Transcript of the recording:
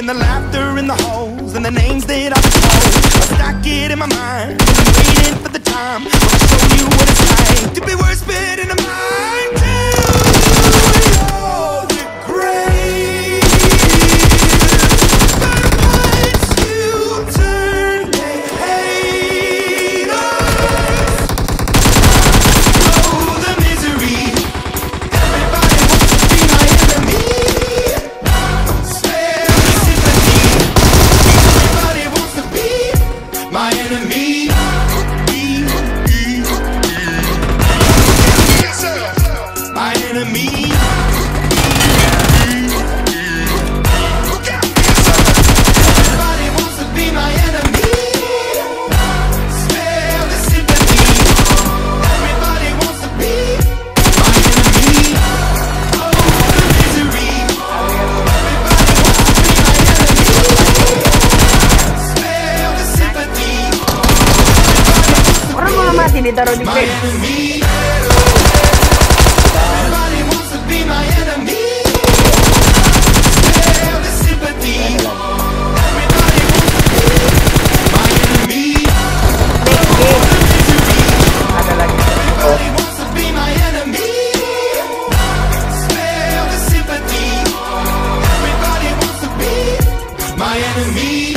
and the laughter in the halls and the names that I've been called. I stack it in my mind, I'm waiting for the time when I show you what it's like to be worse fit in a mind till all the grave. But once you turn, they hate us. Oh, the misery. Everybody wants to be my enemy. Spare the sympathy. Everybody wants to be my enemy. My enemy. Everybody wants to be my enemy. Spare the sympathy. Everybody wants to be my enemy. Oh, the misery. Everybody wants to be my enemy. Spare the sympathy. Orang mau mati ditaruh di My bed. enemy. Everybody wants to be my enemy. Spare the sympathy. Everybody wants to be my enemy. Ada lagi. Everybody wants to be my enemy. Spare the sympathy. Everybody wants to be my enemy.